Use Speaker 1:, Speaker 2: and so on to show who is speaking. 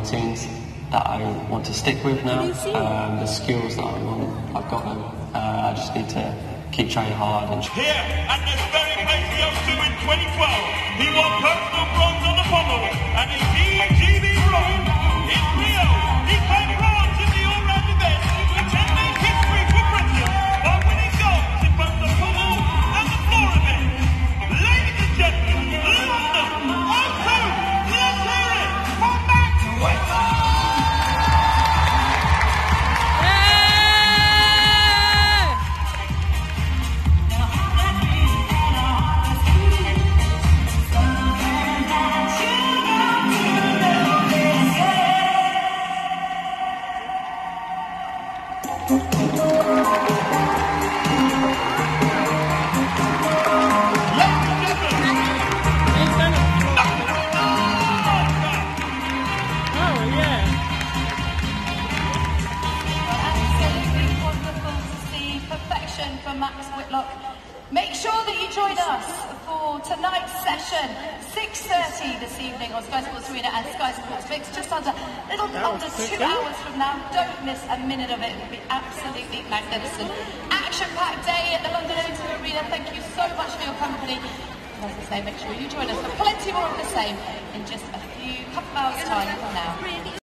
Speaker 1: routines that I want to stick with now. The skills that I've got them. I just need to keep training hard. And
Speaker 2: here at this very place he goes to in 2012, he won personal bronze on the pommel and his GB bronze in Rio. He claimed bronze in the all-round event, which has made history for Britain by winning gold in both the pommel and the floor event. Ladies and gentlemen, London, O2, let's hear it from Max Whitlock.
Speaker 3: For Max Whitlock. Make sure that you join us for tonight's session, 6:30 this evening on Sky Sports Arena and Sky Sports Mix, just under 2 hours from now. Don't miss a minute of it. It will be absolutely magnificent. Action-packed day at the London O2 Arena. Thank you so much for your company. As I say, make sure you join us for plenty more of the same in just a couple of hours' time from now.